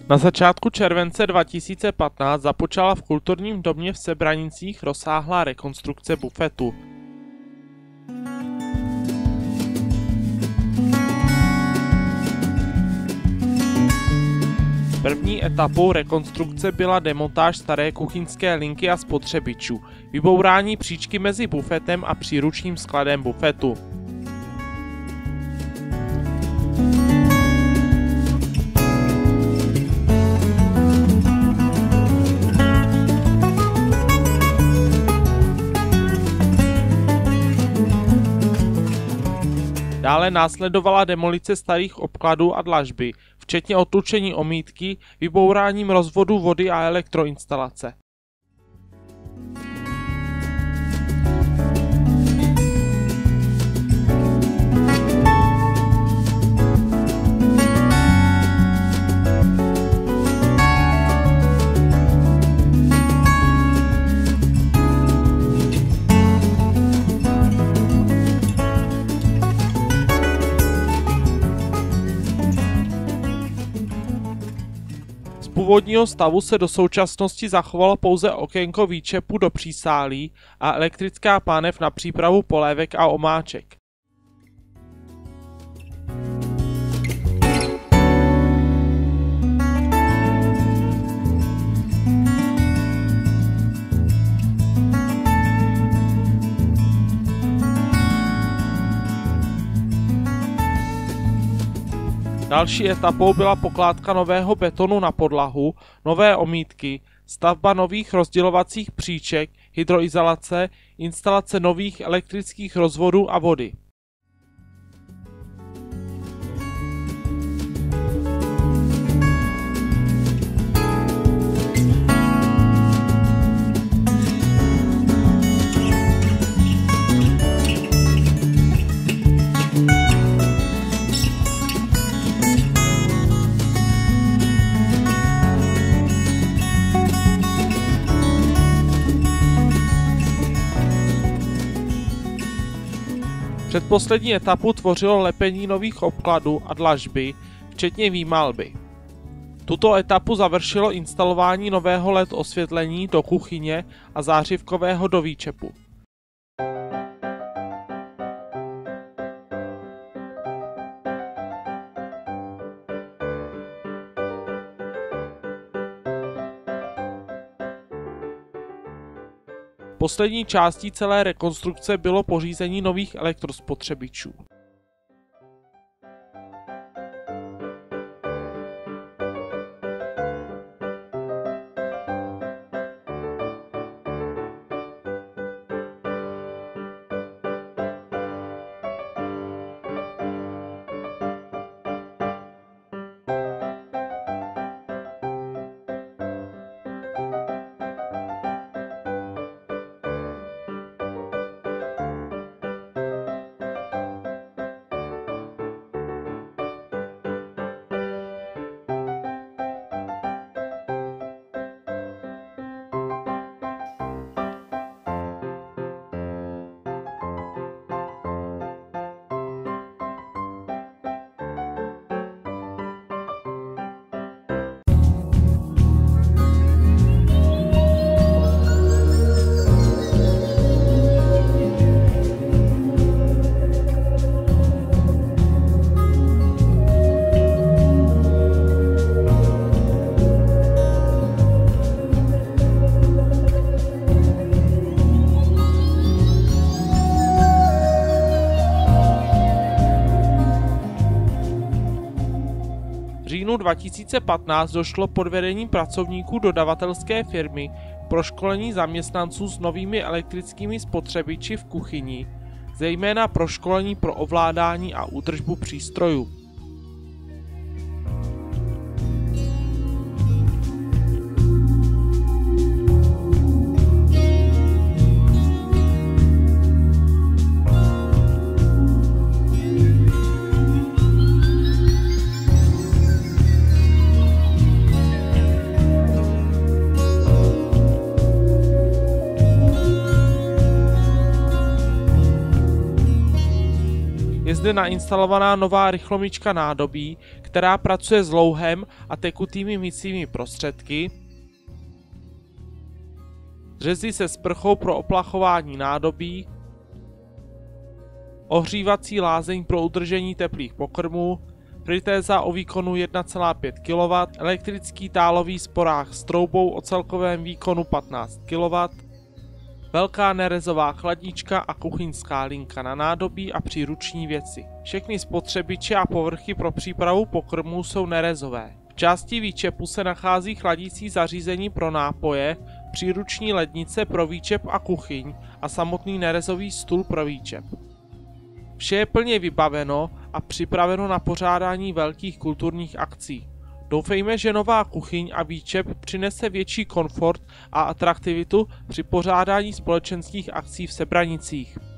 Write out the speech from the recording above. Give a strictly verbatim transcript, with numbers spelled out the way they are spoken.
Na začátku července dva tisíce patnáct započala v Kulturním domě v Sebranicích rozsáhlá rekonstrukce bufetu. První etapou rekonstrukce byla demontáž staré kuchyňské linky a spotřebičů, vybourání příčky mezi bufetem a příručním skladem bufetu. Dále následovala demolice starých obkladů a dlažby, včetně otlučení omítky, vybouráním rozvodu vody a elektroinstalace. Z původního stavu se do současnosti zachovalo pouze okénko výčepu do přísálí a elektrická pánev na přípravu polévek a omáček. Další etapou byla pokládka nového betonu na podlahu, nové omítky, stavba nových rozdělovacích příček, hydroizolace, instalace nových elektrických rozvodů a vody. Předposlední etapu tvořilo lepení nových obkladů a dlažby, včetně výmalby. Tuto etapu završilo instalování nového el é dé osvětlení do kuchyně a zářivkového do výčepu. Poslední částí celé rekonstrukce bylo pořízení nových elektrospotřebičů. V říjnu dva tisíce patnáct došlo pod vedením pracovníků dodavatelské firmy k proškolení zaměstnanců s novými elektrickými spotřebiči v kuchyni, zejména proškolení pro ovládání a údržbu přístrojů. Je zde nainstalovaná nová rychlomyčka nádobí, která pracuje s louhem a tekutými mycími prostředky, řezy se sprchou pro oplachování nádobí, ohřívací lázeň pro udržení teplých pokrmů, fritéza o výkonu jedna celá pět kilowattů, elektrický tálový sporák s troubou o celkovém výkonu patnáct kilowattů, velká nerezová chladnička a kuchyňská linka na nádobí a příruční věci. Všechny spotřebiče a povrchy pro přípravu pokrmů jsou nerezové. V části výčepu se nachází chladicí zařízení pro nápoje, příruční lednice pro výčep a kuchyň a samotný nerezový stůl pro výčep. Vše je plně vybaveno a připraveno na pořádání velkých kulturních akcí. Doufejme, že nová kuchyň a výčep přinese větší komfort a atraktivitu při pořádání společenských akcí v Sebranicích.